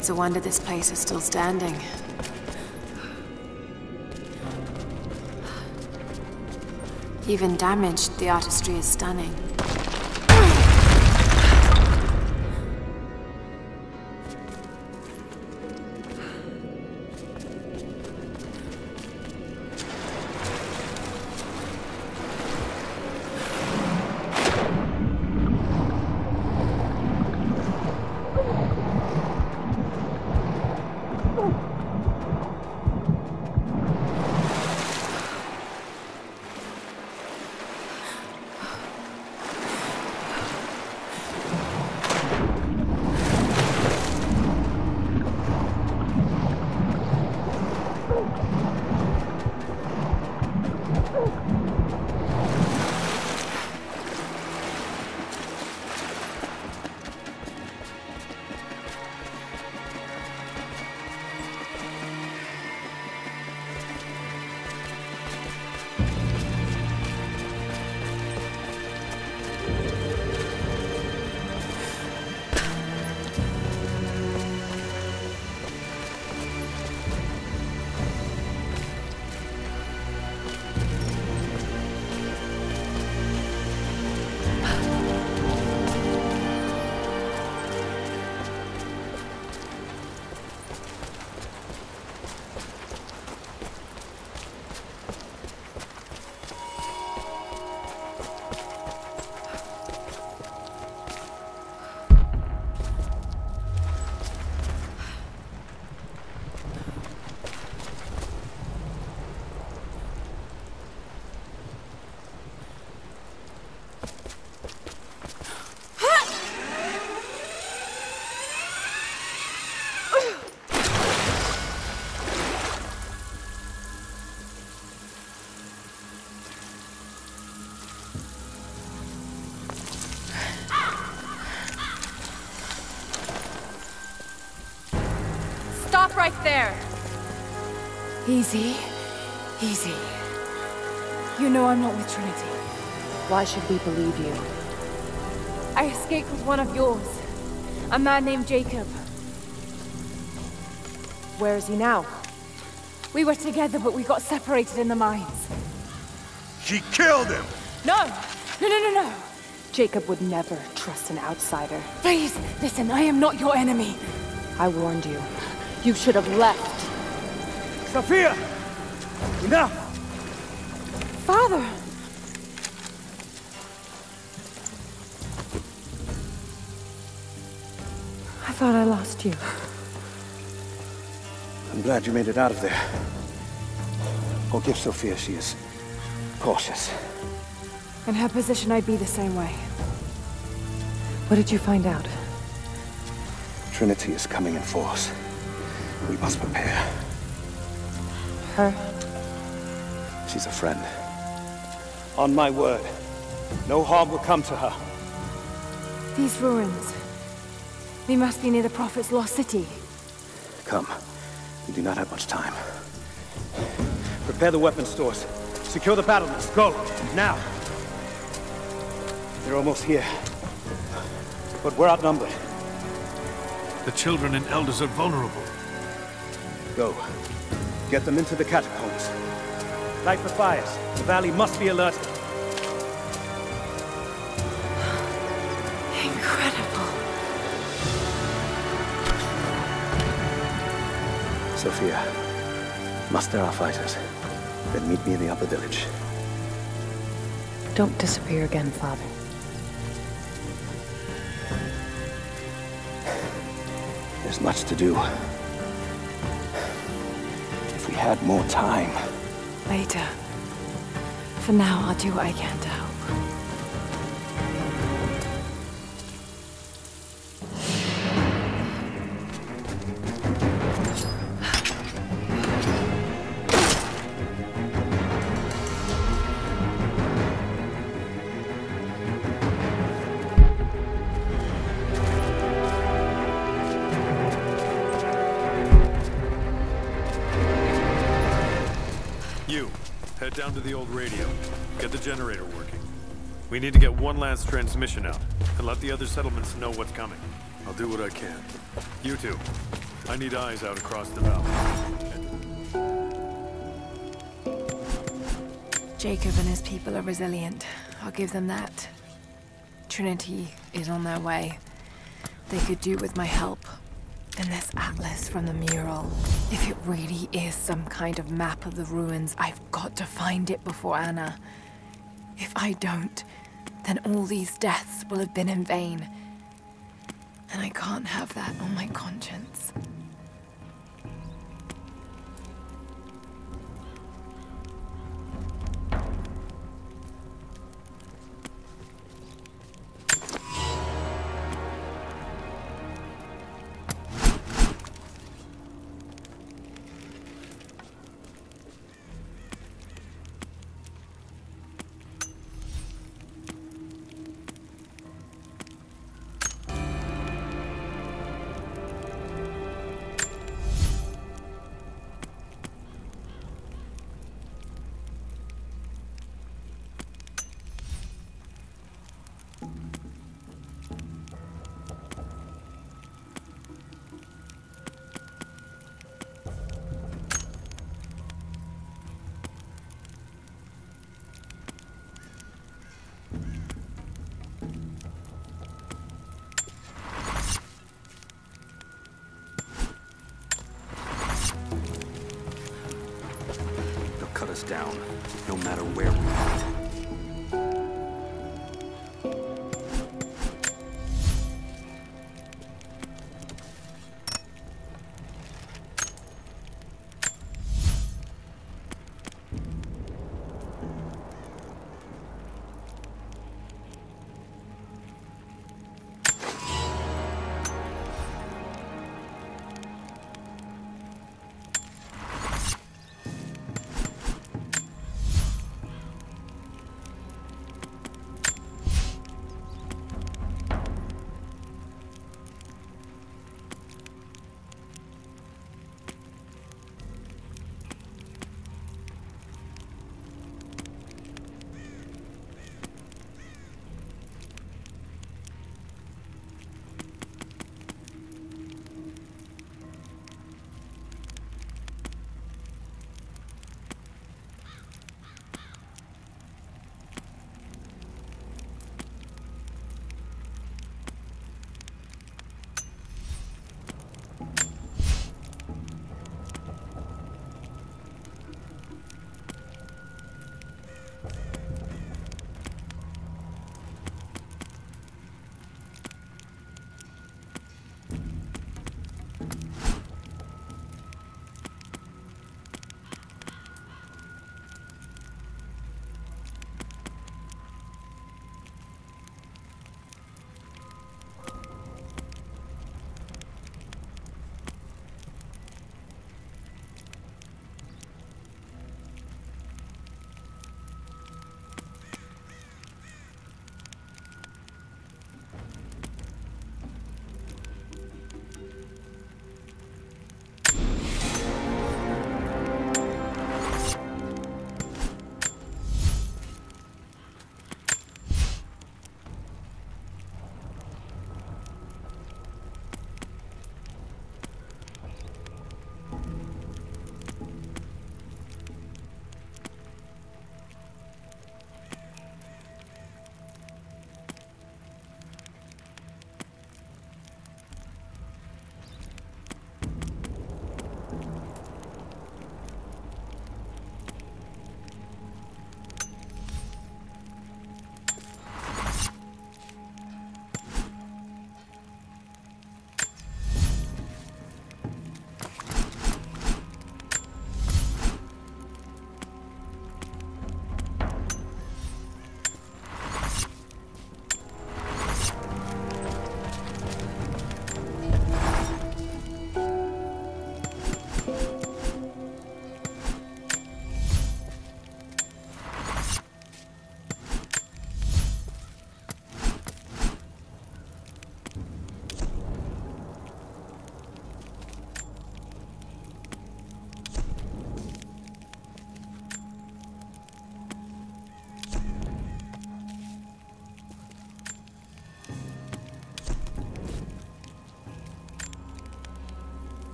It's a wonder this place is still standing. Even damaged, the artistry is stunning. Stop right there! Easy. Easy. You know I'm not with Trinity. Why should we believe you? I escaped with one of yours. A man named Jacob. Where is he now? We were together, but we got separated in the mines. She killed him! No! No! Jacob would never trust an outsider. Please, listen, I am not your enemy. I warned you. You should have left. Sophia! Enough! Father! I thought I lost you. I'm glad you made it out of there. Forgive Sophia, she is cautious. In her position, I'd be the same way. What did you find out? Trinity is coming in force. We must prepare. Her? She's a friend. On my word, no harm will come to her. These ruins. They must be near the Prophet's lost city. Come. We do not have much time. Prepare the weapon stores. Secure the battlements. Go! Now! They're almost here. But we're outnumbered. The children and elders are vulnerable. Go. Get them into the catacombs. Light the fires. The valley must be alerted. Incredible. Sophia, muster our fighters. Then meet me in the upper village. Don't disappear again, Father. There's much to do. If we had more time. Later. For now, I'll do what I can to help. Head down to the old radio. Get the generator working. We need to get one last transmission out, and let the other settlements know what's coming. I'll do what I can. You two, I need eyes out across the valley. Jacob and his people are resilient. I'll give them that. Trinity is on their way. They could do with my help. And this atlas from the mural. If it really is some kind of map of the ruins, I've got to find it before Anna. If I don't, then all these deaths will have been in vain. And I can't have that on my conscience. Cut us down, no matter where we fight.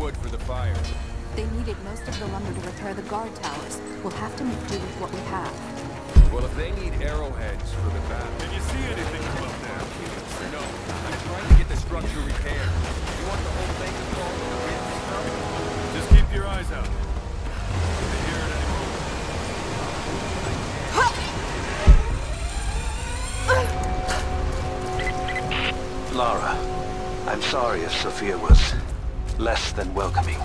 wood for the fire. They needed most of the lumber to repair the guard towers. We'll have to make do with what we have. Well, if they need arrowheads for the battle... Can you see anything from up there? No, I'm trying to get the structure repaired. You want the whole thing to fall to the wind stuff? Just keep your eyes out. If they hear it anymore. Lara, I'm sorry if Sophia was less than welcoming.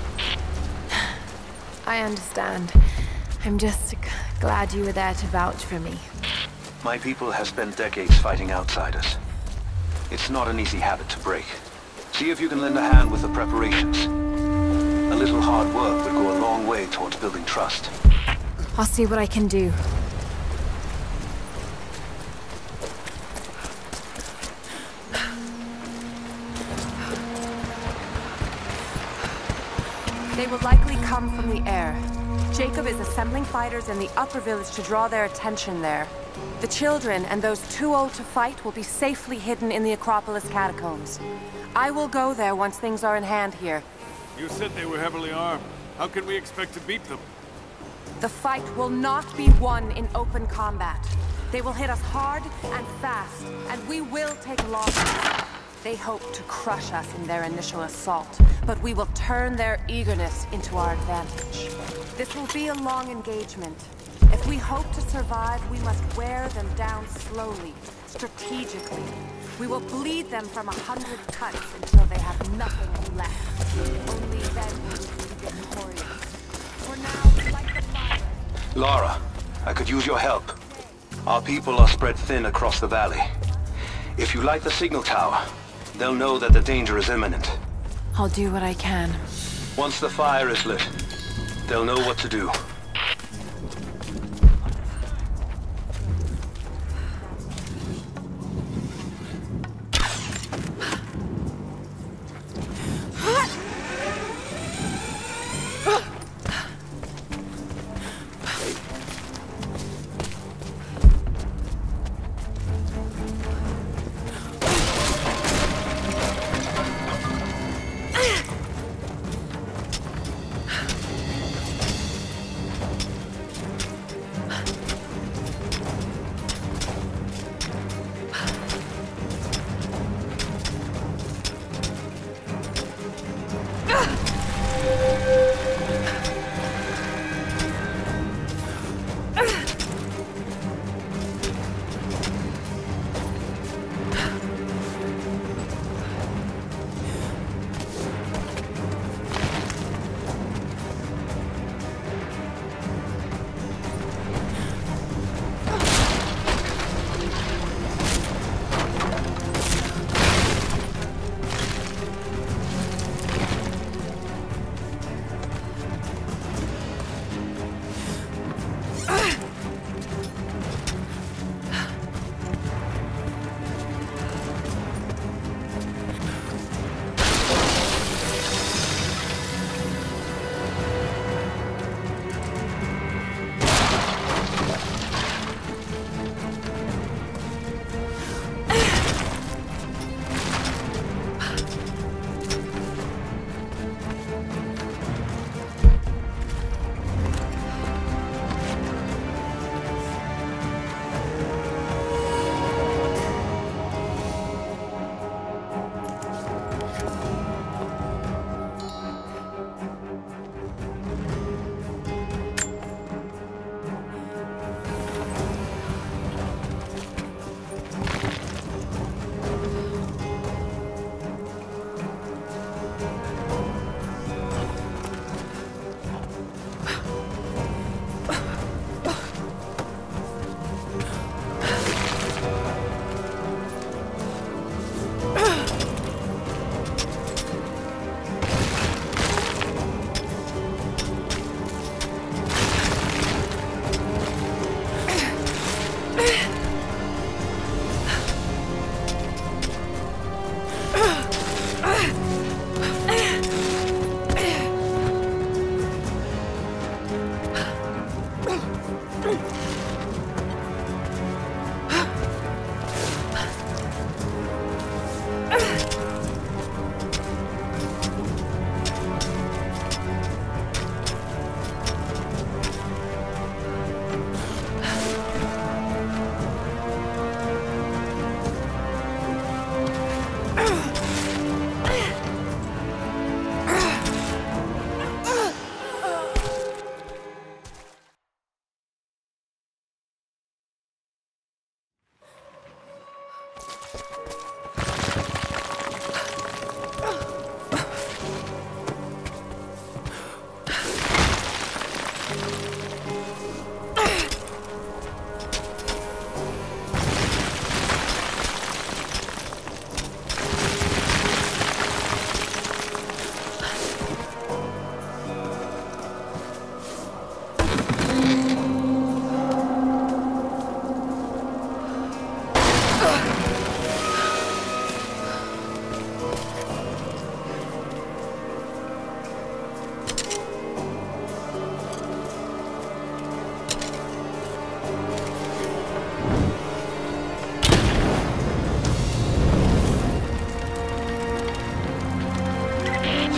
I understand. I'm just glad you were there to vouch for me. My people have spent decades fighting outsiders. It's not an easy habit to break. See if you can lend a hand with the preparations. A little hard work would go a long way towards building trust. I'll see what I can do. They will likely come from the air. Jacob is assembling fighters in the upper village to draw their attention there. The children and those too old to fight will be safely hidden in the Acropolis catacombs. I will go there once things are in hand here. You said they were heavily armed. How can we expect to beat them? The fight will not be won in open combat. They will hit us hard and fast, and we will take losses. They hope to crush us in their initial assault, but we will turn their eagerness into our advantage. This will be a long engagement. If we hope to survive, we must wear them down slowly, strategically. We will bleed them from 100 cuts until they have nothing left. Only then will we be victorious. For now, light the fire. Lara, I could use your help. Our people are spread thin across the valley. If you light the signal tower, they'll know that the danger is imminent. I'll do what I can. Once the fire is lit, they'll know what to do.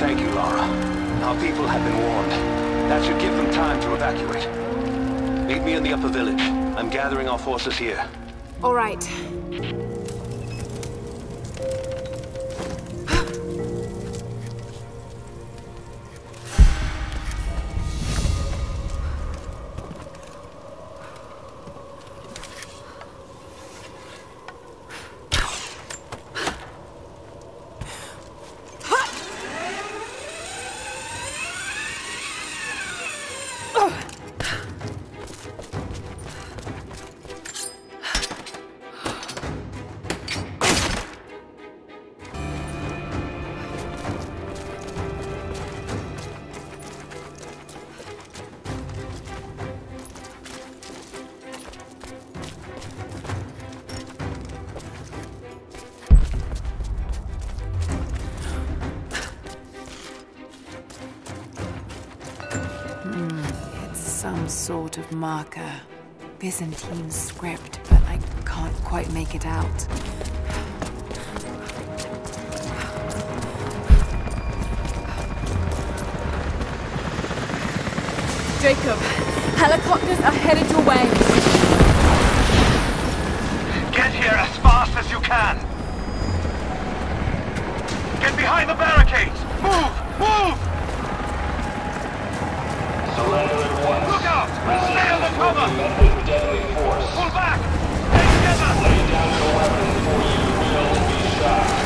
Thank you, Lara. Our people have been warned. That should give them time to evacuate. Meet me in the upper village. I'm gathering our forces here. All right. Some sort of marker. Byzantine script, but I can't quite make it out. Jacob, helicopters are headed your way. Get here as fast as you can! Get behind the barricades! Move! Move! Surrender at once. Look out! Stay under cover! With deadly force. Pull back! Stay together! Lay down your weapon before you will be shot.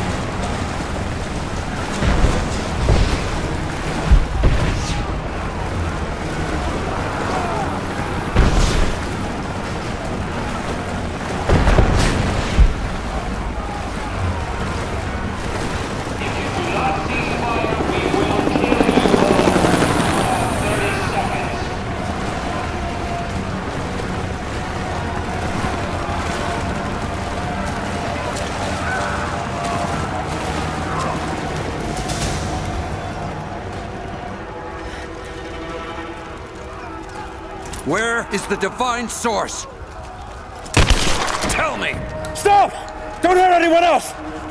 Where is the divine source? Tell me! Stop! Don't hurt anyone else!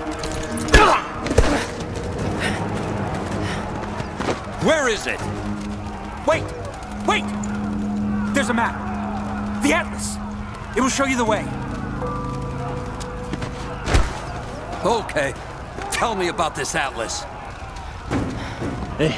Where is it? Wait! Wait! There's a map. The Atlas. It will show you the way. Okay. Tell me about this Atlas. Hey.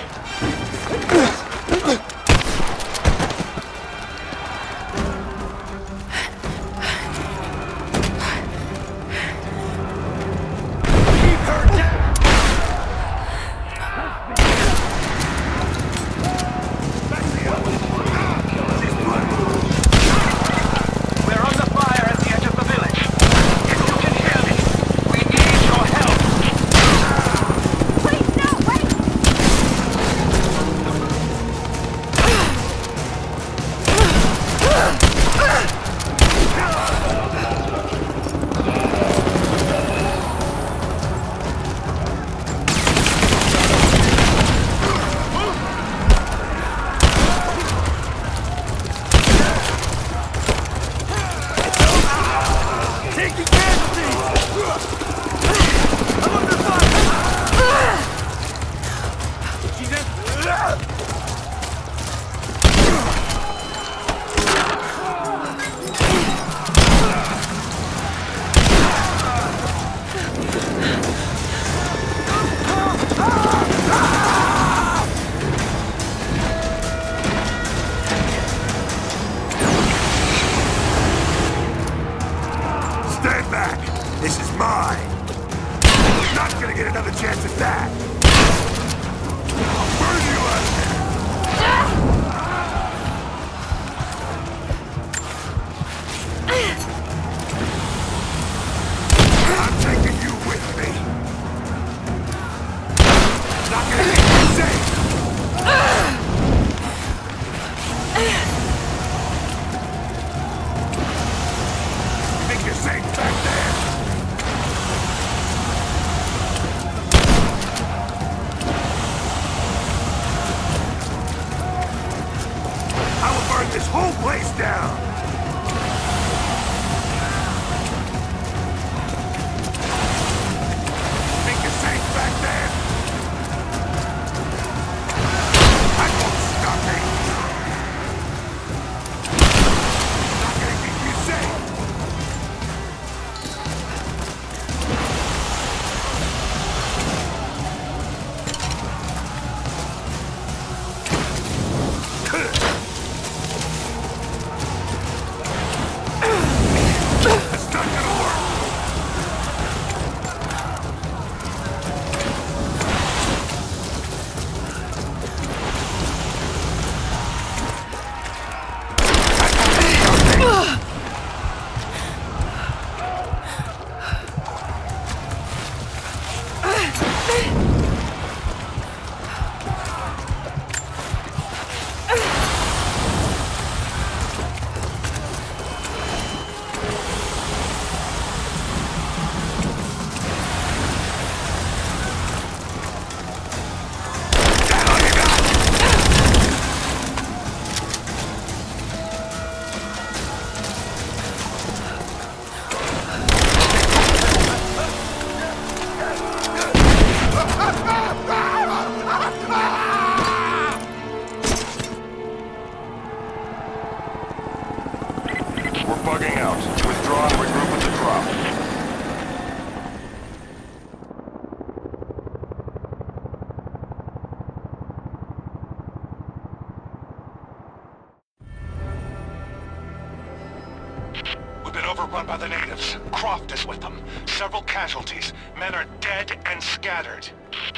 by the natives. Croft is with them. Several casualties. Men are dead and scattered.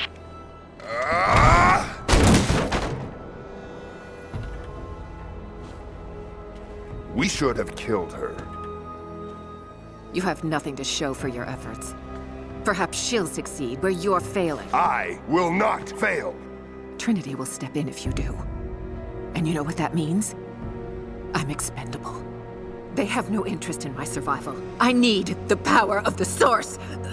We should have killed her. You have nothing to show for your efforts. Perhaps she'll succeed where you're failing. I will not fail! Trinity will step in if you do. And you know what that means? I'm expendable. They have no interest in my survival. I need the power of the Source!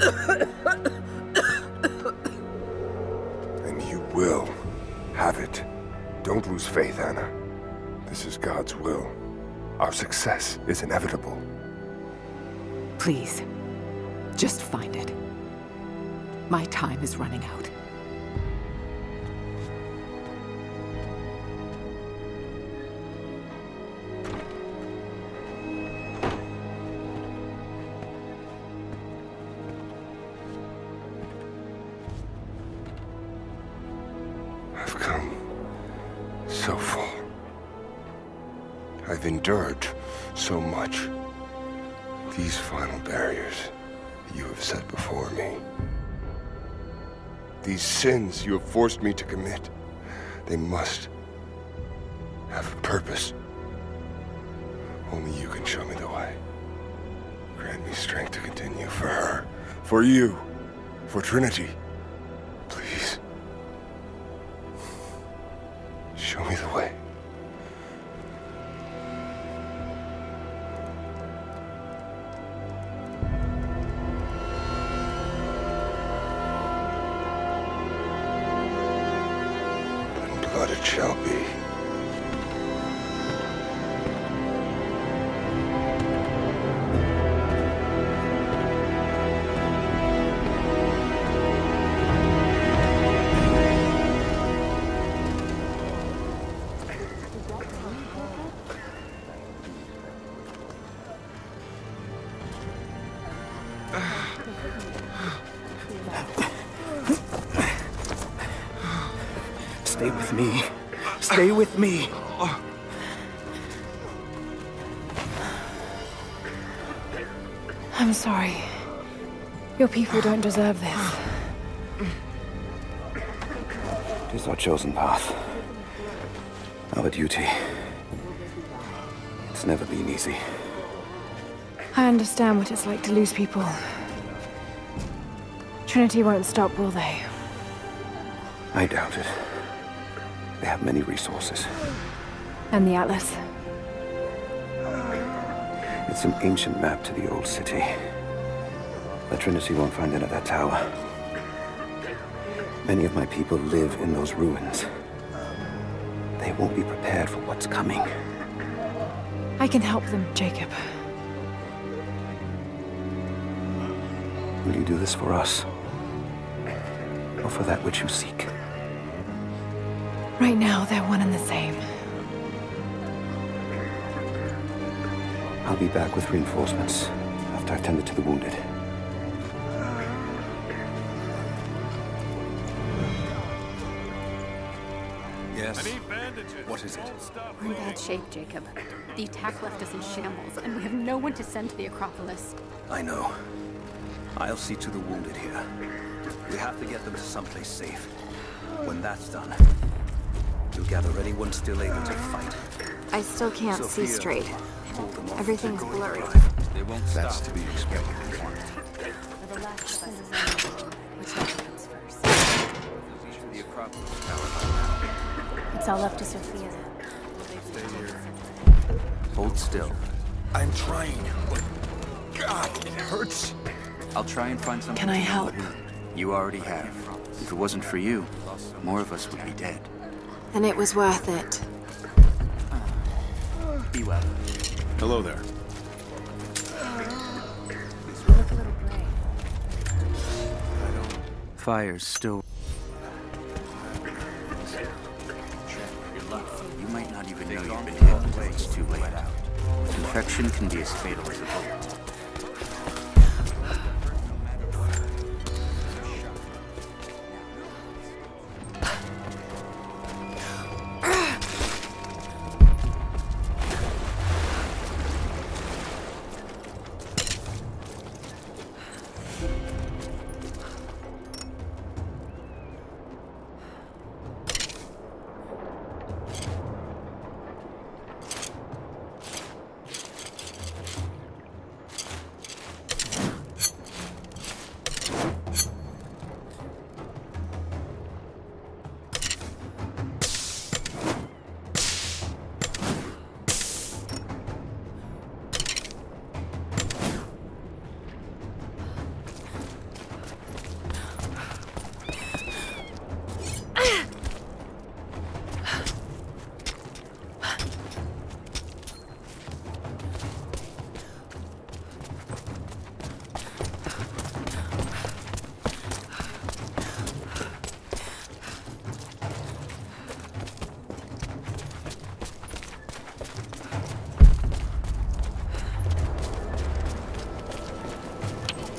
And you will have it. Don't lose faith, Anna. This is God's will. Our success is inevitable. Please, just find it. My time is running out. I've come so far. I've endured so much. These final barriers you have set before me. These sins you have forced me to commit, they must have a purpose. Only you can show me the way. Grant me strength to continue for her, for you, for Trinity. Please. Show me the way. Blood it shall be. Stay with me. Stay with me. I'm sorry. Your people don't deserve this. It is our chosen path. Our duty. It's never been easy. I understand what it's like to lose people. Trinity won't stop, will they? I doubt it. They have many resources. And the Atlas? It's an ancient map to the old city. The Trinity won't find it at that tower. Many of my people live in those ruins. They won't be prepared for what's coming. I can help them, Jacob. Will you do this for us? Or for that which you seek? Right now, they're one and the same. I'll be back with reinforcements after I've tended to the wounded. Yes. I need bandages. What is it? We're in bad shape, Jacob. The attack left us in shambles, and we have no one to send to the Acropolis. I know. I'll see to the wounded here. We have to get them to someplace safe. When that's done, you'll gather anyone still able to fight. I still can't see straight. Everything's blurry. They won't That's stop. to be expected. The last of us is on whichever comes first. The Acropolis Tower by now. It's all up to Sophia. Hold still. I'm trying, but God, it hurts. I'll try and find something. Can I help? You already have. If it wasn't for you, more of us would be dead. And it was worth it. Be well. Hello there. You look a little gray. Fire's still... You might not even know you've been hit until it's too late. Infection can be as fatal as a bullet.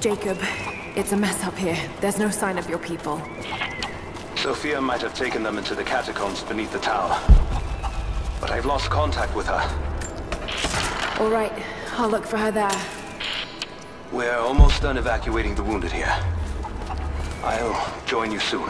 Jacob, it's a mess up here. There's no sign of your people. Sophia might have taken them into the catacombs beneath the tower. But I've lost contact with her. All right, I'll look for her there. We're almost done evacuating the wounded here. I'll join you soon.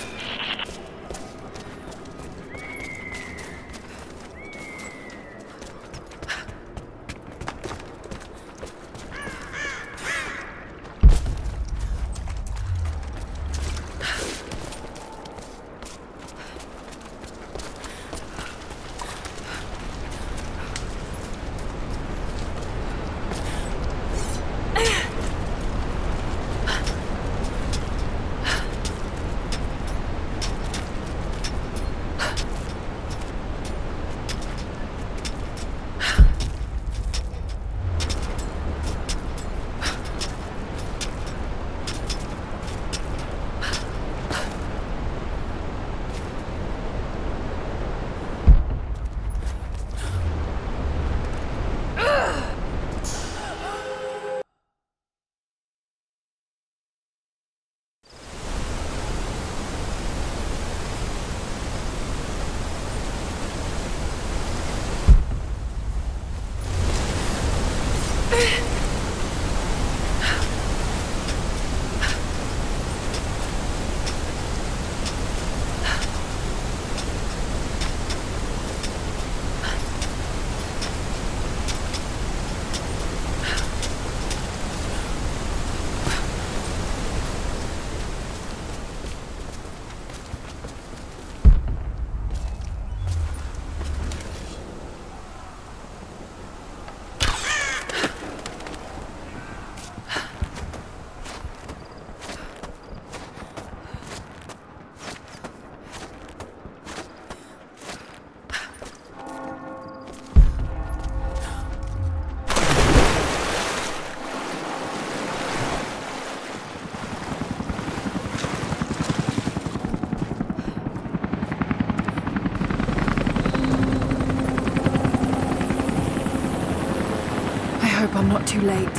I'm not too late.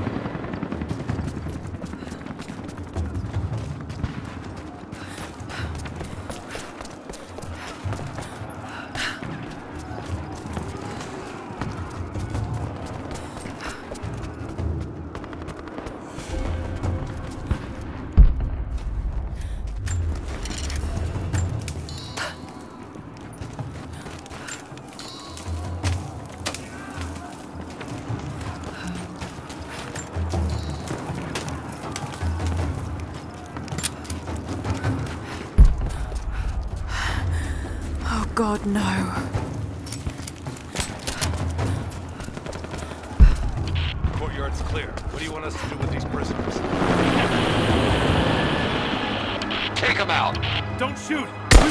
God, no. Courtyard's clear. What do you want us to do with these prisoners? Take them out! Don't shoot!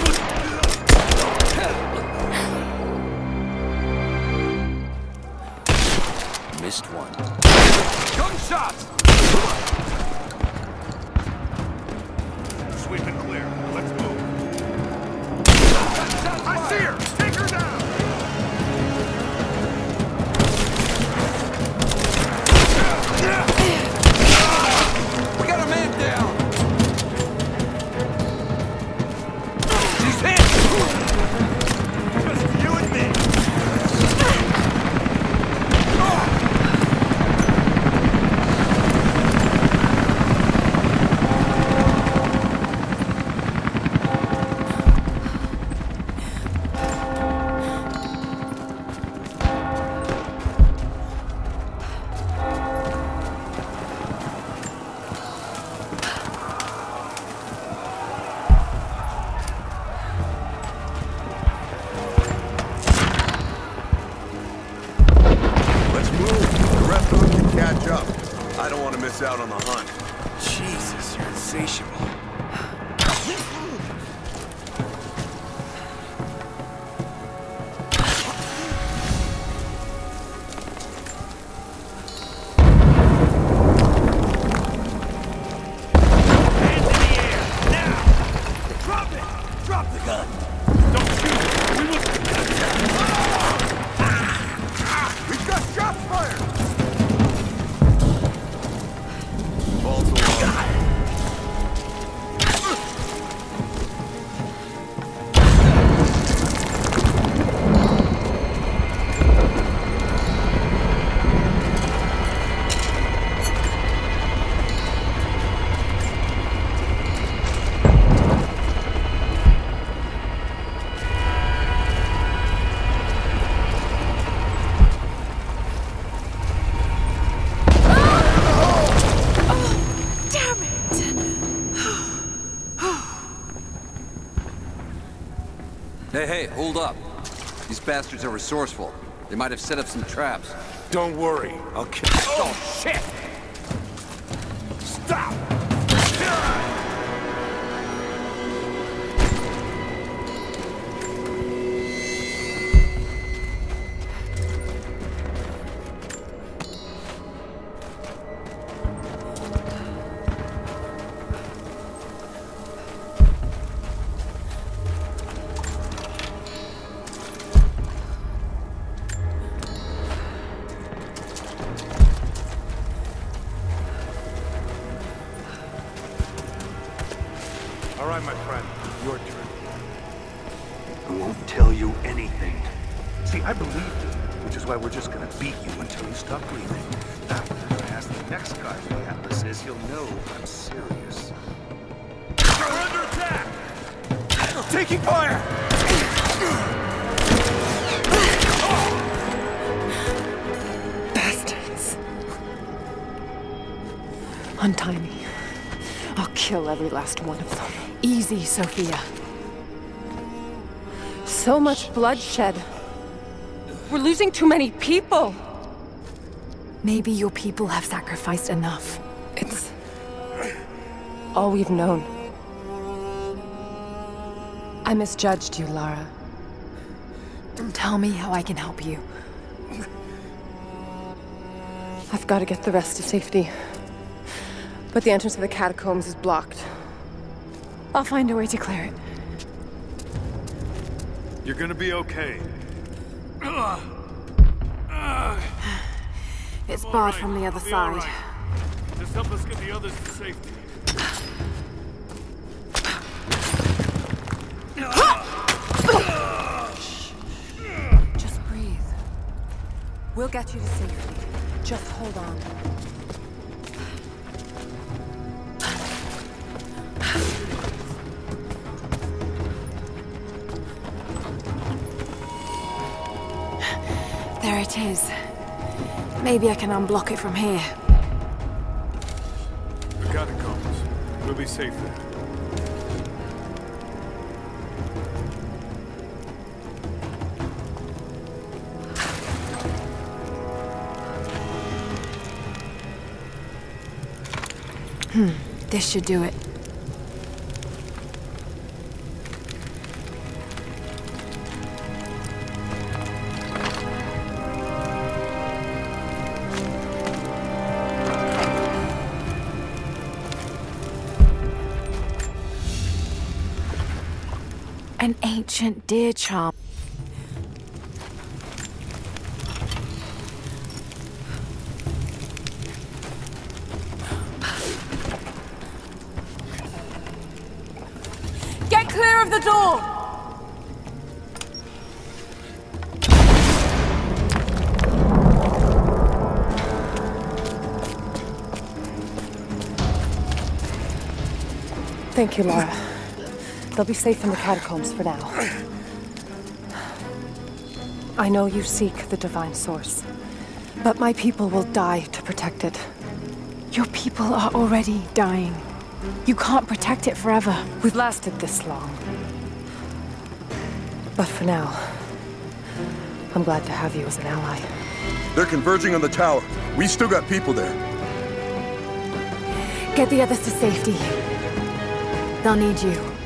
Missed one. Gunshots! Sweep and clear. Let's move. I see her! Take her down! We got a man down! She's hit! Just you and me! Out on the hunt. Jesus, you're insatiable. Hands in the air, now! Drop it! Drop the gun! Don't shoot! We will... We've got shots fired! Hey, hold up. These bastards are resourceful. They might have set up some traps. Don't worry, I'll kill you. Oh, shit! Stop! All right, my friend, your turn. I won't tell you anything. See, I believe you, which is why we're just gonna beat you until you stop breathing. Now, when I ask the next guy who the Atlas is, he'll know I'm serious. We're under attack! Taking fire! Bastards. Untie me. I'll kill every last one of them. Easy, Sophia. So much bloodshed. We're losing too many people. Maybe your people have sacrificed enough. It's all we've known. I misjudged you, Lara. Tell me how I can help you. I've got to get the rest to safety. But the entrance to the catacombs is blocked. I'll find a way to clear it. You're gonna be okay. It's barred from the other side. Right. Just help us get the others to safety. Just breathe. We'll get you to safety. Just hold on. There it is. Maybe I can unblock it from here. The catacombs. We'll be safe there. This should do it. An ancient deer charm. Get clear of the door! Thank you, Lara. They'll be safe in the catacombs for now. I know you seek the divine source, but my people will die to protect it. Your people are already dying. You can't protect it forever. We've lasted this long. But for now, I'm glad to have you as an ally. They're converging on the tower. We still got people there. Get the others to safety. They'll need you.